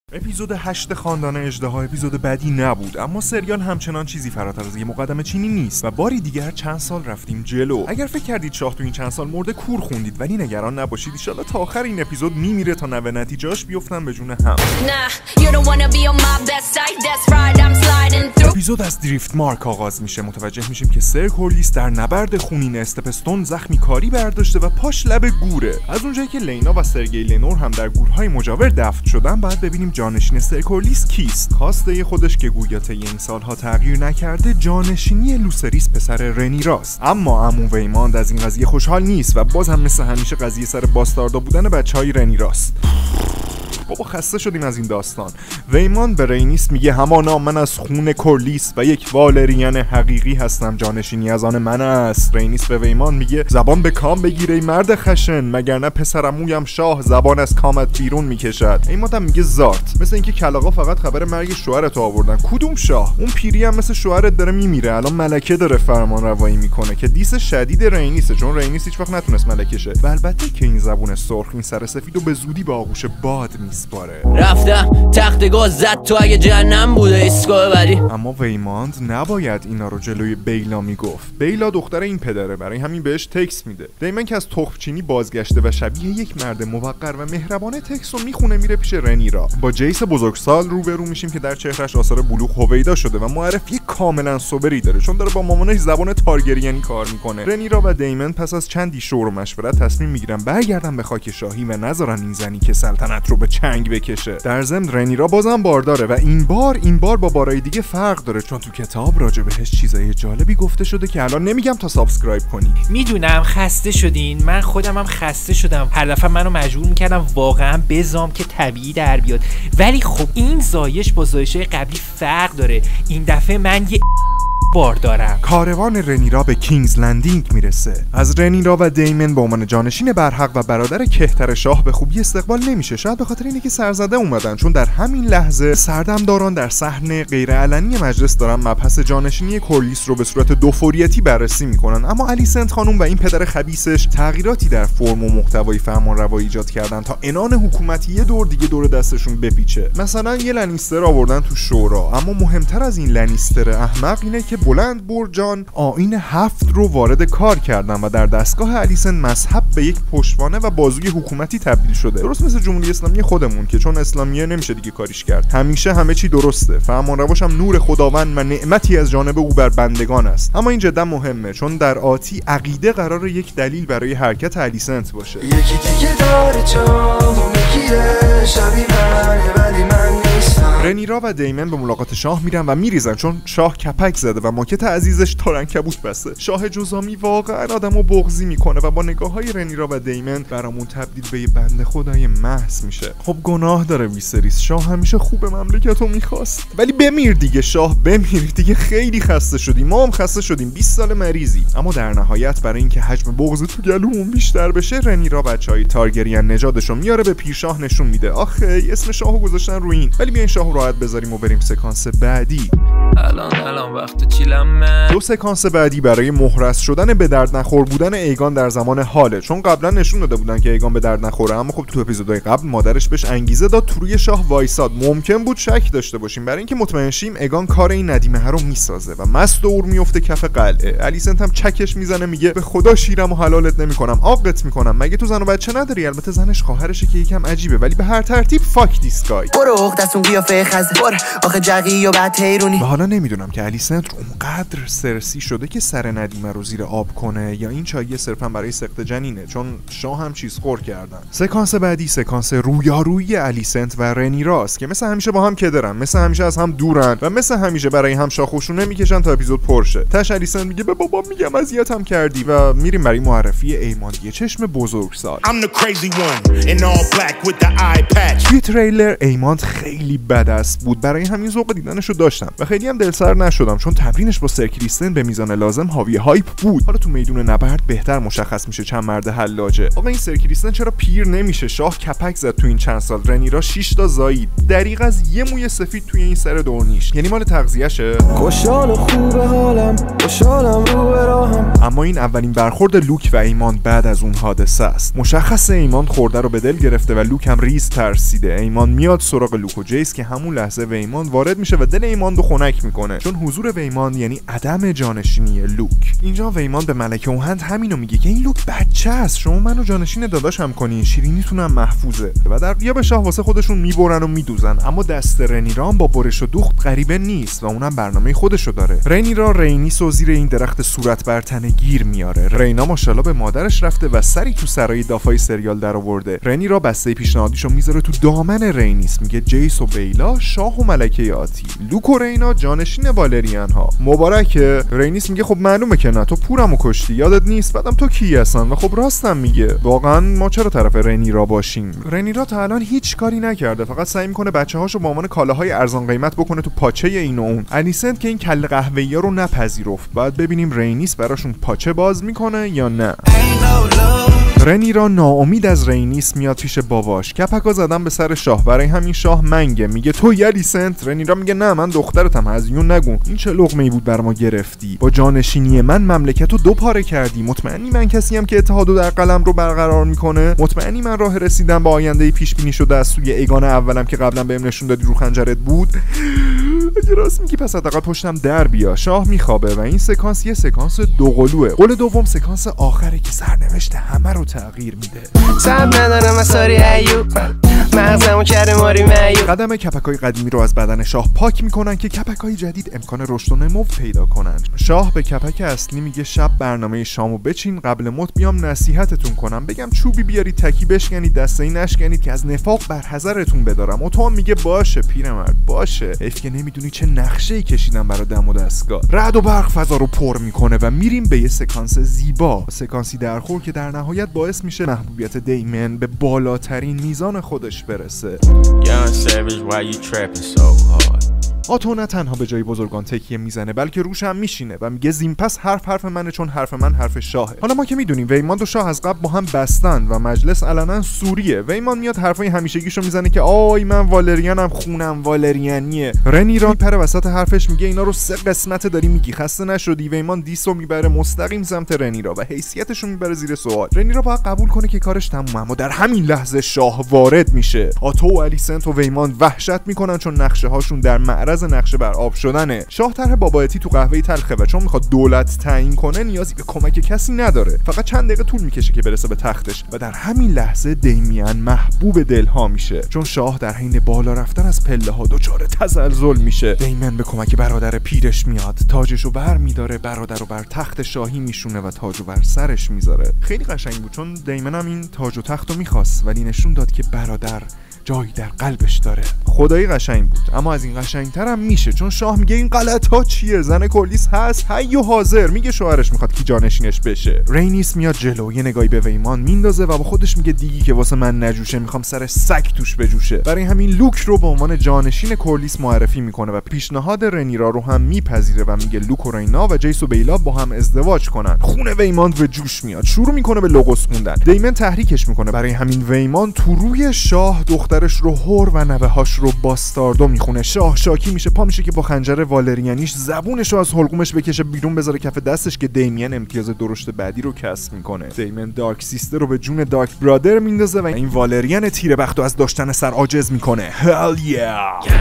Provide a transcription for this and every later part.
اپیزود 8 خاندان اژدها اپیزود بدی نبود، اما سریال همچنان چیزی فراتر از یه مقدمه چینی نیست و باری دیگر چند سال رفتیم جلو. اگر فکر کردید شاه تو این چند سال مرده کور خوندید، ولی نگران نباشید، ان شاءالله تا آخر این اپیزود میمیره تا نوه نتیجه‌اش بیفتن به جون هم. اپیزود از دریفت مارک آغاز میشه. متوجه میشیم که سر کورلیس در نبرد خونین استپستون زخمی کاری برداشته و پاش لب گوره. از اونجایی که لینا و سرگئی لنور هم در گورهای مجاور دفن شدن، بعد ببینیم جانشین سر کورلیس کیست. خواسته خودش که گویا طی این سالها تغییر نکرده، جانشینی لوسریس پسر رنیراست. اما عمو ویماند از این قضیه خوشحال نیست و باز هم مثل همیشه قضیه سر باستاردا بودن بچهای رنیراست. بابا خسته شدیم از این داستان. ویمان به رینیس میگه همانا من از خون کورلیس و یک والریان حقیقی هستم، جانشینی از آن من است. رینیس به ویمان میگه زبان به کام بگیره ای مرد خشن، مگر نه پسرعمویم شاه زبان از کامت بیرون میکشد. ویمان هم میگه زارت، مثل اینکه کلاغا فقط خبر مرگ شوهرت آوردن. کدوم شاه؟ اون پیری هم مثل شوهرت داره میمیره، الان ملکه داره فرمان روایی میکنه که دیس شدید رینیسه، چون رینیس هیچ وقت نتونست ملکه شه. و البته که این زبون سرخ، این سر سفیدو به زودی به آغوش باد میسپاره. رفتم تخت گاز زد تو اگه جهنم بوده ایستگاه بعدی. اما ویماند نباید اینا رو جلوی بیلا میگفت. بیلا دختر این پدره، برای همین بهش تکس میده. دیمن که از تخمچینی بازگشته و شبیه یک مرد موقر و مهربانه تکس رو میخونه میره پیش رنیرا. با جیس بزرگسال روبرو میشیم که در چهرهش آثار بلوغ هویدا شده و معرفی کاملا سوبری داره، چون داره با مامانش زبان تارگریانی کار میکنه. رنیرا و دیمن پس از چندی شور و مشورت تصمیم میگیرن برگردن به خاک شاهی و نذارن این زنی که سلطنت رو به چنگ بکشه. در ضمن رنیرا بازم بارداره و این بار با بارای دیگه فرق داره، چون تو کتاب راجع بهش چیزای جالبی گفته شده که الان نمیگم تا سابسکرایب کنی. میدونم خسته شدین، من خودم هم خسته شدم. هر دفعه منو مجبور میکردم واقعا بزام که طبیعی در بیاد، ولی خب این زایش با زایش‌های قبلی فرق داره. این دفعه من یه بار دارم. کاروان رنیرا به کینگز لندینگ میرسه. از رنیرا و دیمن به عنوان جانشین برحق و برادر کهتر شاه به خوبی استقبال نمیشه، شاید به خاطر اینه که سرزده اومدن، چون در همین لحظه سردمداران در صحن غیرعلنی مجلس دارن مبحث جانشینی کورلیس رو به صورت دوفوریتی بررسی میکنن. اما الیسنت خانم و این پدر خبیثش تغییراتی در فرم و محتوای فرمانروایی ایجاد کردن تا عنان حکومتی یه دور دیگه دور دستشون بپیچه. مثلا یه لنیستر آوردن تو شورا، اما مهمتر از این لنیستر احمق اینه که بلند برجان آیین 7 رو وارد کار کردن و در دستگاه الیسن مذهب به یک پشتوانه و بازوی حکومتی تبدیل شده. درست مثل جمهوری اسلامی خودمون که چون اسلامیه نمیشه دیگه کاریش کرد. همیشه همه چی درسته. فرمانرواش هم نور خداوند و نعمتی از جانب او بر بندگان است. اما این جدا مهمه، چون در آتی عقیده قرار یک دلیل برای حرکت الیسنت باشه. یکی دیگه داره جامو میگیره شبیه منه ولی من نیستم. رنیرا و دیمن به ملاقات شاه میرن و میریزن، چون شاه کپک زده و ماکت عزیزش تارنکبوت بسته. شاه جزامی واقعا آدمو بغضی میکنه و با نگاه‌های رنیرا و دیمن برامون تبدیل به یه بنده خدای محض میشه. خب گناه داره ویسریس، شاه همیشه خوب مملکتو میخواست، ولی بمیر دیگه شاه، بمیر دیگه، خیلی خسته شدیم، ما هم خسته شدیم، 20 سال مریضی. اما در نهایت برای اینکه حجم بغض تو گلومون بیشتر بشه، رنیرا بچهای تارگریان نژادشو میاره به پیرشاه نشون میده. آخه اسم شاهو گذاشتن رو این، ولی بیاین شاهو راحت بذاریم و بریم سکانس بعدی. الان وقت چیلمه. دو سکانس بعدی برای مهرس شدن به درد نخور بودن ایگان در زمان حاله، چون قبلا نشون داده بودن که ایگان به درد نخوره، اما خب تو اپیزودهای قبل مادرش بهش انگیزه داد تو روی شاه وایساد. ممکن بود شک داشته باشیم، برای اینکه مطمئن شیم ایگان کار این ندیمه رو میسازه و مست دور میفته کف قلعه. الیسنت هم چکش میزنه، میگه به خدا شیرم و حلالت نمیکنم، عاقت میکنم، مگه تو زن و بچه نداری؟ البته زنش خواهرشه که یکم عجیبه، ولی به هر ترتیب فاک دیسکای. برو دستون قیافه خزر آخه جقی و بعد تیرونی. و حالا نمیدونم که الیسنت اونقدر سرسی شده که سر ندیمه رو زیر آب کنه یا این چایه صرفا برای سقط جنینه، چون شاه هم چیز خور کردن. سکانس بعدی سکانس رویارویی الیسنت و رنیراست که مثل همیشه با هم کدرن، مثل همیشه از هم دورن و مثل همیشه برای هم شاخوشونه میکشن تا اپیزود پرشه. تاش الیسنت میگه به بابا میگم اذیتم کردی و میریم برای معرفی ایماندی چشم بزرگسال. توی تریلر ایماند خیلی بد اسب بود، برای همین ذوق دیدنشو داشتم و خیلی هم دلسر نشدم چون تمرینش با سر کریستن به میزان لازم حاوی هایپ بود. حالا تو میدون نبرد بهتر مشخص میشه چند مرد حلاجه. آقا این سر کریستن چرا پیر نمیشه؟ شاه کپک زد تو این چند سال. رنیرا 6 تا زایید، دریغ از یه موی سفید توی این سر دورنیش، یعنی مال تغذیه‌شه. خوشحال و خوبه حالم، خوشحالم رو به راهم. اما این اولین برخورد لوک و ایمان بعد از اون حادثه است. مشخصه ایمان خورده رو به دل گرفته و لوک هم ریز ترسیده. ایمان میاد سراغ لوک و جیس که همون لحظه ویمان وارد میشه و دل ایمان رو خنک میکنه، چون حضور ویمان یعنی عدم جانشینی لوک. اینجا ویمان به ملکه اوهند همینو میگه که این لوک بچه است، شما منو جانشین داداشم کنین، شیرینیتون هم محفوظه. و در غیاب شاه واسه خودشون میبرن و میدوزن. اما دست رنیرا با برش و دوخت غریبه نیست و اونم برنامه خودشو داره. رنیرا رینیس و زیر این درخت صورت بر تنه گیر میاره. رینا ماشاءالله به مادرش رفته و سری تو سرای دافای سریال در آورده. رنیرا بسته پیشنهادیشو میذاره تو دامن رینیس، میگه جیس و بیلا شاه و ملکه آتی، لوک و رینا جانشین والریان ها. مبارکه. رینیس میگه خب معلومه که نه، تو پورمو کشتی، یادت نیست؟ بعدم تو کی هستن؟ و خب راستم میگه، واقعا ما چرا طرف رنیرا باشیم؟ رنیرا تا الان هیچ کاری نکرده، فقط سعی میکنه بچه‌هاشو با عنوان کالاهای ارزان قیمت بکنه تو پاچه این و اون. الیسنت که این کله قهوه‌ای‌ها رو نپذیرفت. بعد ببینیم رینیس براشون پاچه باز میکنه یا نه. رنیرا ناامید از رینیس میاد پیش باباش. کپکا زدن به سر شاه، برای همین شاه منگه، میگه تو الیسنت. رنیرا میگه نه من دخترتم، هزیون نگو. این چه لقمه‌ای بود بر ما گرفتی؟ با جانشینی من مملکتو دو پاره کردی. مطمئنی من کسی ام که اتحادو در قلم رو برقرار میکنه؟ مطمئنی من راه رسیدن به آینده پیش بینی شده از سوی ایگان اولم که قبلا بهم نشون دادی رو خنجرت بود؟ اگه راست میگی پس حداقل پشتم در بیا. شاه میخوابه و این سکانس یه سکانس دوقلوه. قول دوم سکانس آخره که سرنوشت همه رو تغییر میده. سب ندارم اثاری ایوب، مغزمو کرده ماری میوب. قدم کپکای قدیمی رو از بدن شاه پاک میکنن که کپکای جدید امکان رشد و نمو پیدا کنن. شاه به کپک اصلی میگه شب برنامه شامو بچین، قبل موت بیام نصیحتتون کنم، بگم چوبی بیاری تکی بشکنید، دسته‌ای نشکنید که از نفاق بر حذرتون بدارم. و تو هم میگه باشه پیرمرد باشه، حیف که نمیدونی چه نقشه‌ای کشیدم برای دم و دستگاه. رعد و برق فضا رو پر میکنه و میریم به یه سکانس زیبا، سکانسی درخور که در نهایت باعث میشه محبوبیت دیمن به بالاترین میزان خودش برسه. آتو نه تنها به جای بزرگان تکیه میزنه بلکه روش هم میشینه و میگه زین پس حرف منه چون حرف من حرف شاهه. حالا ما که میدونیم ویمان و شاه از قبل با هم بستن و مجلس علنا سوریه. ویمان میاد حرفای همیشگیشو میزنه که آی من والریانم، خونم والریانیه. رنیرا میپره وسط حرفش، میگه اینا رو 3 قسمت داری میگی، خسته نشدی؟ ویمان دیسو میبره مستقیم سمت رنیرا و حیثیتشو میبره زیر سوال. رنیرا باید قبول کنه که کارش تمومه، اما در همین لحظه شاه وارد میشه. آتو و الیسنت و ویمان وحشت میکنن چون نقشه هاشون در معرض نقشه بر آب شدنه. شاه طرح بابایتی تو قهوه تلخه و چون میخواد دولت تعیین کنه نیازی به کمک کسی نداره، فقط چند دقیقه طول میکشه که برسه به تختش. و در همین لحظه دیمین محبوب دلها میشه چون شاه در حین بالا رفتن از پله ها دچار تزلزل میشه. دیمن به کمک برادر پیرش میاد، تاجشو بر میداره، برادر رو بر تخت شاهی میشونه و تاجو بر سرش میذاره. خیلی قشنگ بود چون دیمن هم این تاج و تختو میخواست ولی نشون داد که برادر جایی در قلبش داره. خدایی قشنگ بود، اما از این قشنگتر هم میشه چون شاه میگه این غلط ها چیه؟ زن کلیس هست حی و حاضر، میگه شوهرش میخواد کی جانشینش بشه. رینیس میاد جلو، یه نگاهی به ویمان میندازه و با خودش میگه دیگی که واسه من نجوشه میخوام سر سگ توش بجوشه. برای همین لوک رو به عنوان جانشین کلیس معرفی میکنه و پیشنهاد رنیرا رو هم میپذیره و میگه لوک و رینا و جیس و بیلا با هم ازدواج کنن. خون ویمان به جوش میاد، شروع میکنه به لوگوس خوندن. دیمن تحریکش میکنه، برای همین ویمان تو روی شاه دخترش رو هور و نوه‌هاش رو باستاردو میخونه. شاه شاکی میشه، پا میشه که با خنجر والریانیش زبونش رو از حلقومش بکشه بیرون بذاره کف دستش که دیمین امتیاز درشت بعدی رو کسب میکنه. دیمن دارک سیستر رو به جون دارک برادر میندازه و این والریان تیره بختو از داشتن سر عاجز میکنه. هل yeah.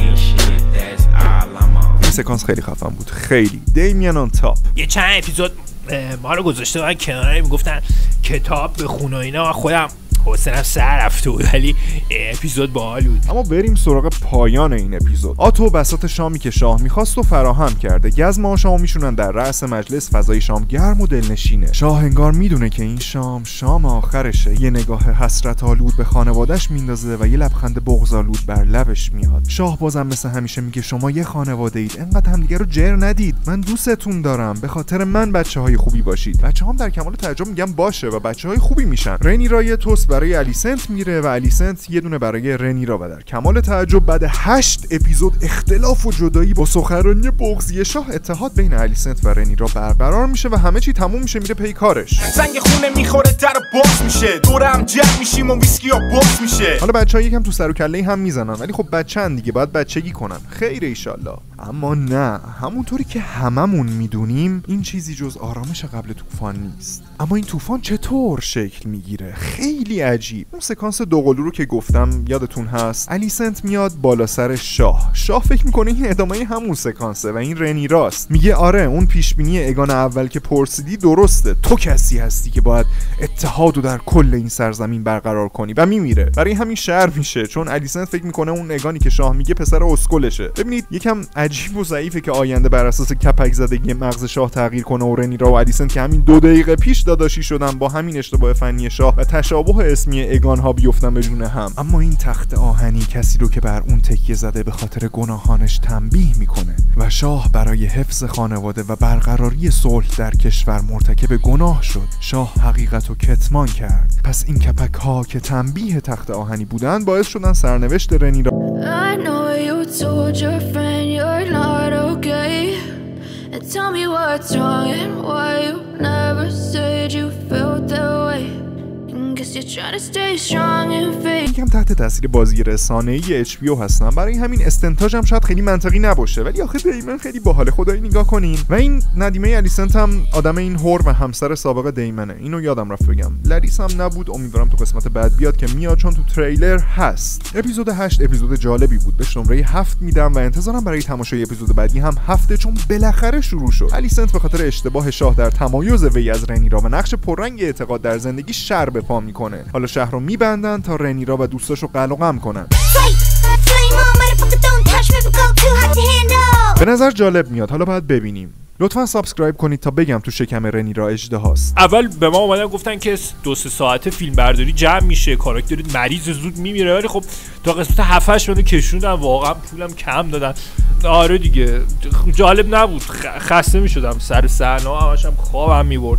این سکانس خیلی خفن بود، خیلی. دیمین آن تاپ. یه چند اپیزود ما رو گذاشته بودن کنار، میگفتن کتاب بخون و اینا، خودم حسنم سر رفته بود ولی اپیزود باحال بود. اما بریم سراغ پایان این اپیزود. آتو بساط شامی که شاه میخواست و فراهم کرده. گزم شامو میشونن در رأس مجلس، فضای شام گرم و دلنشینه. شاه انگار میدونه که این شام آخرشه. یه نگاه حسرت آلود به خانواده‌اش میندازه و یه لبخند بغض‌آلود بر لبش میاد. شاه بازم مثل همیشه میگه شما یه خانواده اید، انقدر همدیگه رو جر ندید، من دوستتون دارم، به خاطر من بچه‌های خوبی باشید. بچه‌هام در کمال تعجب میگن باشه و بچه‌های خوبی میشن. رنیرا یه توست برای الیسنت میره و الیسنت یه دونه برای رنیرا. و در کمال تعجب بعد 8 اپیزود اختلاف و جدایی با سخنرانی بغضی شاه، اتحاد بین الیسنت و رنیرا برقرار میشه و همه چی تموم میشه، میره پی کارش. زنگ خونه میخوره، در باز میشه، دورم جمع میشیم و ویسکی ها باز میشه. حالا بچه‌ها یکم تو سر و کله هم میزنن، ولی خب بچه‌ن دیگه، باید بچگی کنن. خیر ایشالله. اما نه، همونطوری که هممون میدونیم این چیزی جز آرامش قبل طوفان نیست. اما این طوفان چطور شکل میگیره؟ خیلی عجیب. اون سکانس دوقلو رو که گفتم یادتون هست، الیسنت میاد بالا سر شاه فکر میکنه این ادامه همون سکانسه و این رنیراست. میگه آره، اون پیشبینی اگان اول که پرسیدی درسته، تو کسی هستی که باید اتحادو در کل این سرزمین برقرار کنی. و میمیره. برای همین شر میشه، چون الیسنت فکر میکنه اون اگانی که شاه میگه پسر اسکلشه. ببینید یکم عجیب و ضعیفه که آینده بر اساس کپک زدگی مغز شاه تغییر کنه و رنیرا و الیسنت که همین 2 دقیقه پیش داداشی شدن با همین اشتباه فنی شاه و تشابه اسمی اگان ها بیفتن به جون هم. اما این تخت آهنی کسی رو که بر اون تکیه زده به خاطر گناهانش تنبیه میکنه و شاه برای حفظ خانواده و برقراری صلح در کشور مرتکب گناه شد. شاه حقیقت رو کتمان کرد. پس این کپک ها که تنبیه تخت آهنی بودن باعث شدن سرنوشت رنیرا. I know you told your friend you're not okay, and tell me what's wrong and why you never said you felt that way. Guess you're trying to stay strong and fake. یکم تحت تاثیر بازی رسانه‌ای HBO هستم، برای همین استنتاجم شاید خیلی منطقی نباشه، ولی آخه دیمن خیلی باحال. خدایی نگاه کنین. و این ندیمه الیسنت هم آدم این هور و همسر سابق دیمنه. اینو یادم رفت بگم. لریس هم نبود. امیدوارم تو قسمت بعد بیاد که میاد، چون تو تریلر هست. اپیزود 8 اپیزود جالبی بود. بهش نمره 7 میدم و انتظارم برای تماشای اپیزود بعدی هم 7، چون بالاخره شروع شد. الیسنت به خاطر اشتباه شاه در تمایز وی از رنیرا و نقش پررنگ اعتقاد در زندگی شر به پا میکنه. حالا شهر رو میبندن تا رنیرا و دوستاشو قلق غم کنن. به نظر جالب میاد. حالا باید ببینیم. لطفا سابسکرایب کنید تا بگم تو شکم رنیرا اژدهاست. اول به ما اومدن گفتن که 2-3 ساعته فیلم برداری جمع میشه، کاراکتر مریض زود میمیره، ولی خب تا قسمت 7-8 منو کشوندن، واقعا پولم کم دادن. آره دیگه جالب نبود، خسته میشدم سر صحنه، همش خوابم میبرد.